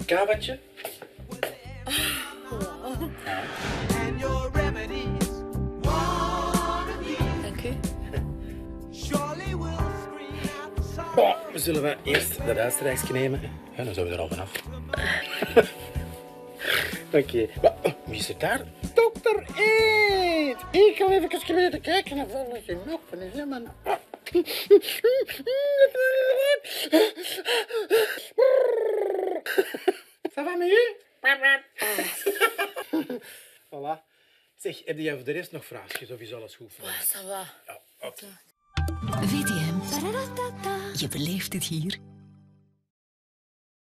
Kabantje. Dank u. We zullen we eerst dat uitstrijksje nemen. Ja, dan zijn we er al vanaf. Oké. Wie is het daar? Dokter Eet! Ik ga even geleden kijken naar alles je nog van is helemaal. Ça va met u? Voilà. Zeg, heb jij voor de rest nog vraagjes of is alles goed voor Ça va. Ja, oké. VTM. Je beleeft het hier.